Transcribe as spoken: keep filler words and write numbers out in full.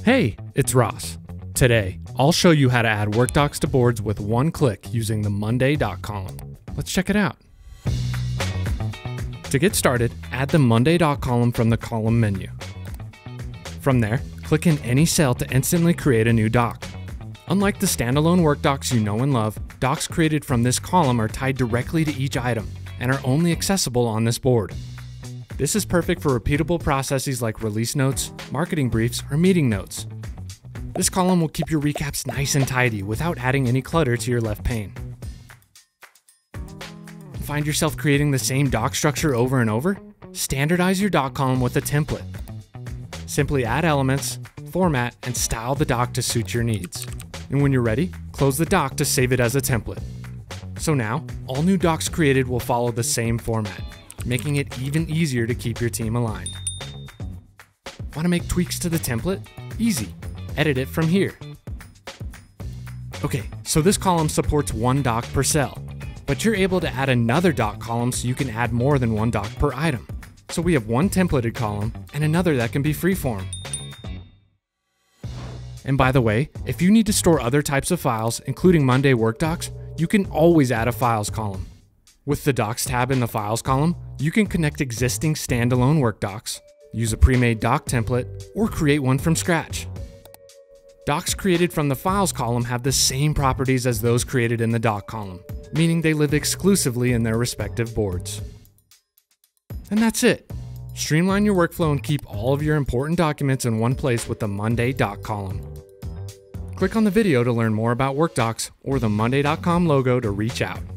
Hey, it's Ross. Today, I'll show you how to add workdocs to boards with one click using the monday dot column. Let's check it out. To get started, add the monday dot column from the column menu. From there, click in any cell to instantly create a new doc. Unlike the standalone workdocs you know and love, docs created from this column are tied directly to each item and are only accessible on this board. This is perfect for repeatable processes like release notes, marketing briefs, or meeting notes. This column will keep your recaps nice and tidy without adding any clutter to your left pane. Find yourself creating the same doc structure over and over? Standardize your doc column with a template. Simply add elements, format, and style the doc to suit your needs. And when you're ready, close the doc to save it as a template. So now, all new docs created will follow the same format, making it even easier to keep your team aligned. Want to make tweaks to the template? Easy. Edit it from here. Okay, so this column supports one doc per cell, but you're able to add another doc column so you can add more than one doc per item. So we have one templated column and another that can be freeform. And by the way, if you need to store other types of files, including Monday workdocs, you can always add a files column. With the Docs tab in the Files column, you can connect existing standalone workdocs, use a pre-made doc template, or create one from scratch. Docs created from the Files column have the same properties as those created in the Doc column, meaning they live exclusively in their respective boards. And that's it. Streamline your workflow and keep all of your important documents in one place with the Monday Doc column. Click on the video to learn more about workdocs or the monday dot com logo to reach out.